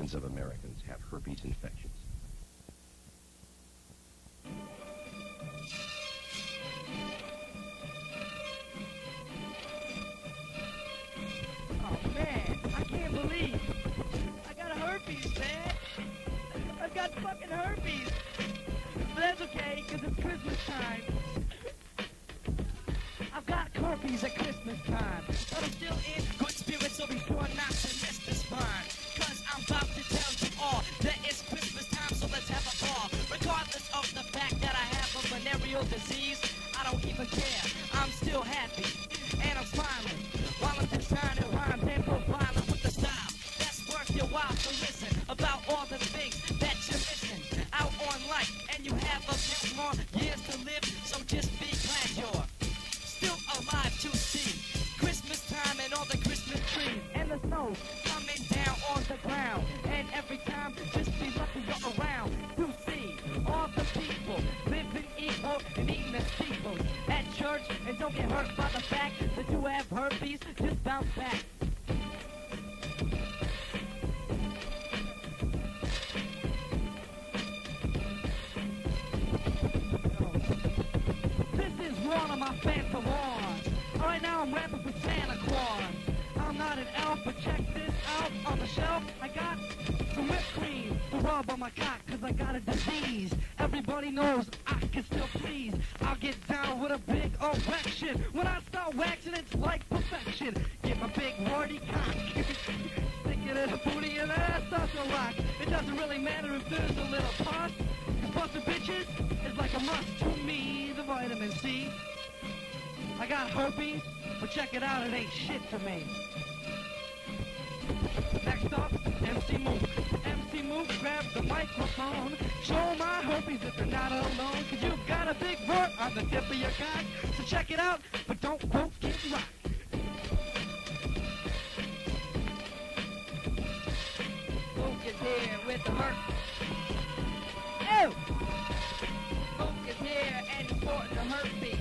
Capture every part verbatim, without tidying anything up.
millions of Americans have herpes infections. Oh, man, I can't believe I got a herpes, man. I've got fucking herpes. But that's okay, because it's Christmas time. I've got herpes at Christmas time. But I'm still in good spirits, so be sure not to miss this fine. Cause I'm about to tell you all that it's Christmas time, so let's have a ball. Regardless of the fact that I have a venereal disease, I don't even care. I'm still happy, and I'm smiling, while I'm just trying to rhyme and profiling with the style that's worth your while. So listen about all the things that you're missing out on life, and you have a few more years to live, so just be glad you're still alive to see Christmas time and all the Christmas trees and the snow coming down on the ground. And every time, just be lucky you're around to see all the people living equal and eating the steeples at church. And don't get hurt by the fact that you have herpes, just bounce back. This is one of my fancy ones. Right now I'm rapping for Santa Claus. I'm not an elf, but check this out. On the shelf, I got some whipped cream to rub on my cock, cause I got a disease. Everybody knows I can still please. I'll get down with a big erection. When I start waxing, it's like perfection. Get my big warty cock. Stick it in a booty and ass starts to rock. It doesn't really matter if there's a little pus. Cause busting bitches is like a must to me. The vitamin C. I got herpes, but check it out, it ain't shit to me. Next up, M C Mook. M C Mook, grab the microphone. Show my herpes that they're not alone. Cause you've got a big vert on the tip of your cock. So check it out, but don't quote get rocked. Mook is here with the herpes. Ew! Mook is here and he's sporting the herpes.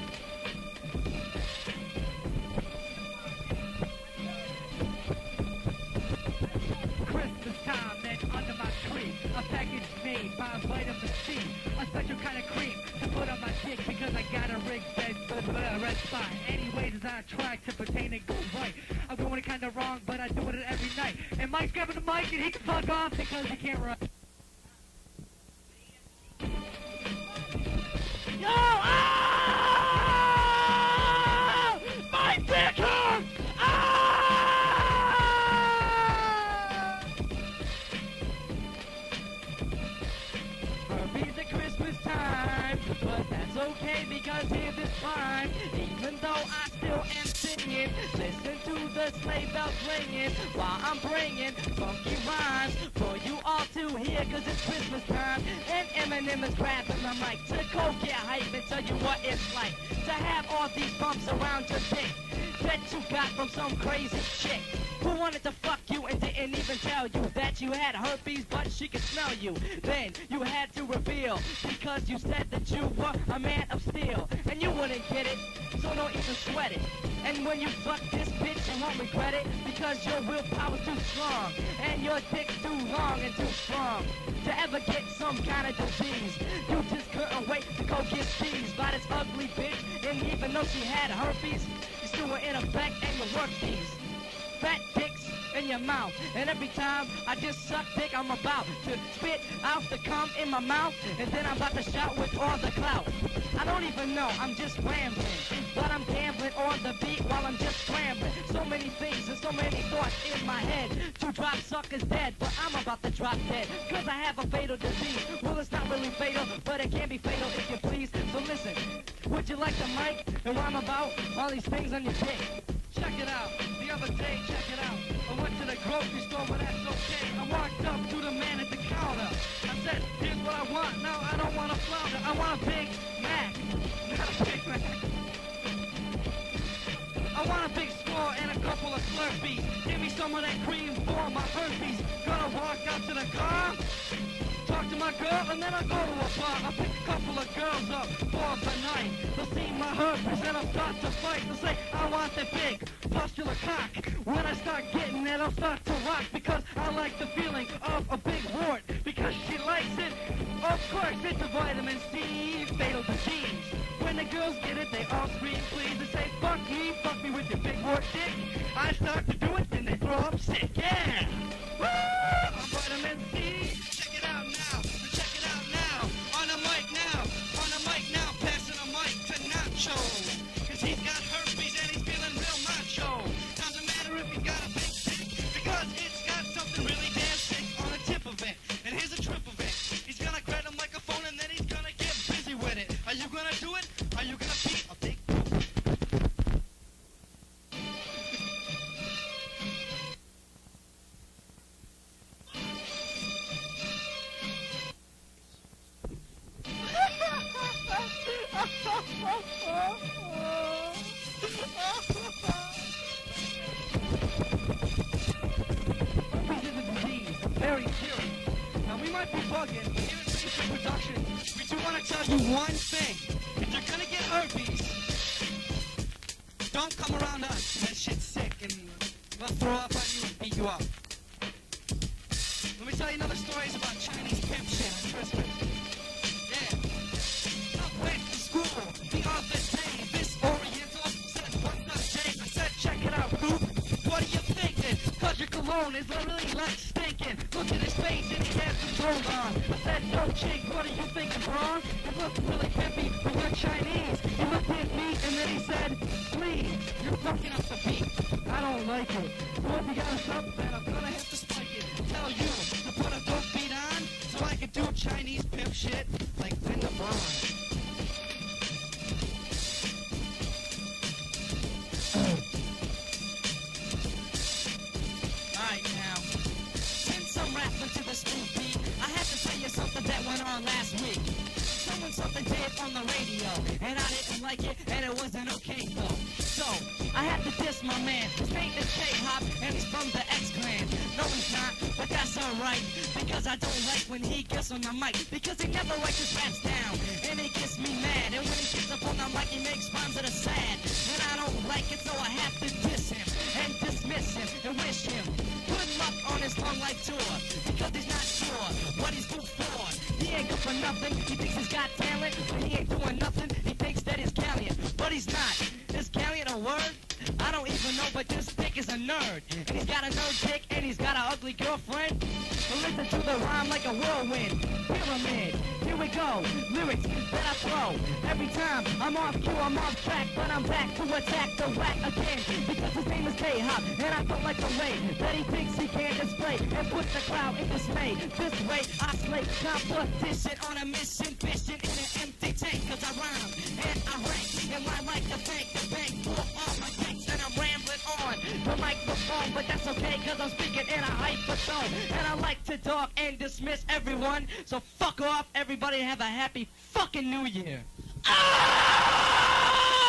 Christmas time, then under my tree, a package made by vitamin C, a special kind of cream to put on my dick because I got a rig bed with a red spot. Any ways I try to pertain and go right, I'm doing it kind of wrong, but I do it every night. And Mike's grabbing the mic and he can fuck off because he can't run. Yo! Ah! My dick hurts! Ah! Herpes at Christmas time, but that's okay because here's this rhyme. Even though I still am singing, listen to the sleigh bells ringing while I'm bringing funky rhymes for you all to hear, cause it's Christmas time. And Eminem is grabbing the mic to go get hype and tell you what it's like to have all these bumps around your dick that you got from some crazy chick who wanted to fuck you and didn't even tell you that you had herpes, but she could smell you. Then you had to reveal because you said that you were a man of steel and you wouldn't get it, so don't even sweat it. And when you fuck this bitch, you won't regret it because your willpower's too strong and your dick's too long and too strong to ever get some kind of disease. You just couldn't wait to go get teased by this ugly bitch, and even though she had herpes, you still were in effect and you worked these fat dicks in your mouth. And every time I just suck dick, I'm about to spit out the cum in my mouth, and then I'm about to shout with all the clout. I don't even know, I'm just rambling, but I'm gambling on the beat while I'm just scrambling. So many things and so many thoughts in my head to drop suckers dead, but I'm about to drop dead cause I have a fatal disease. Well, it's not really fatal, but it can be fatal if you please. So listen, would you like the mic and rhyme about all these things on your dick? Check it out, the other day, check it out. I went to the grocery store, but that's okay. I walked up to the man at the counter. I said, here's what I want. No, I don't want a flounder. I want a Big Mac. Not a Big Mac. I want a big straw and a couple of Slurpees. Give me some of that cream for my herpes. Gonna walk out to the car, talk to my girl, and then I'll go to a bar. I'll pick a couple of girls up for the night. They'll see my herpes and I'll start to fight. They'll say, I want that big pustular cock. When I start getting it, I'll start to rock because I like the feeling guys start to do it, then they throw up sick. Yeah! Woo! I'm vitamin C. Check it out now. Check it out now. On the mic now. On the mic now. Passing the mic to Nacho. Cause he's got herpes and he's feeling real macho. Doesn't matter if he's got a big dick, because it's got something really damn sick on the tip of it. And here's a trip of it. He's gonna grab a microphone and then he's gonna get busy with it. Are you gonna do it? Are you gonna pee? I'll take very serious. Now we might be bugging, but here at Secret Production, we do want to tell you one thing. If you're gonna get herpes, don't come around us. That shit's sick and we'll throw up on you and beat you up. Let me tell you another story about Chinese pimp shit on Christmas. Yeah. I went to school the other day. This Oriental said, what's up, Jay? I said, check it out, Coop. What are you thinking? Cause your cologne is really like stinking. Look at his face and he has some clothes on. I said, yo, chick, what are you thinking, bro? It looks really pimpy, but we're Chinese. He looked at me and then he said, please, you're fucking up the beat. I don't like it. So if you got something, I'm gonna have to spike it. Tell you to put a dope beat on so I can do Chinese pimp shit like Linda Vaughn. To the smooth beat, I have to tell you something that went on last week. Someone something did on the radio, and I didn't like it, and it wasn't okay though. So I had to diss my man. His name is K-Hop, and he's from the X-Clan. No, he's not, but that's alright, because I don't like when he gets on the mic, because he never writes his raps down, and he gets me mad. And when he gets up on the mic, he makes rhymes that are sad, and I don't like it, so I have to diss him and dismiss him and wish him good luck on his long life tour, because he's not sure what he's good for. He ain't good for nothing. He thinks he's got talent, but he ain't doing nothing. He thinks that he's gallant, but he's not. Is gallant a word? I don't even know, but this dick is a nerd. And he's got a nerd dick, and he's got an ugly girlfriend. So listen to the rhyme like a whirlwind. Pyramid, here we go. Lyrics that I throw. Every time I'm off cue, I'm off track, but I'm back to attack the whack again. Because his name is K-Hop, and I don't like the way that he thinks he can display and put the crowd in dismay. This way I slay competition on a mission, fishing in an empty tank. Cause I rhyme and I rank, and I like to thank the bank for all my tanks. And I'm rambling on the microphone, but that's okay, cause I'm speaking in a hypertone. And I like to talk and dismiss everyone, so fuck off everybody and have a happy fucking New Year. Ah!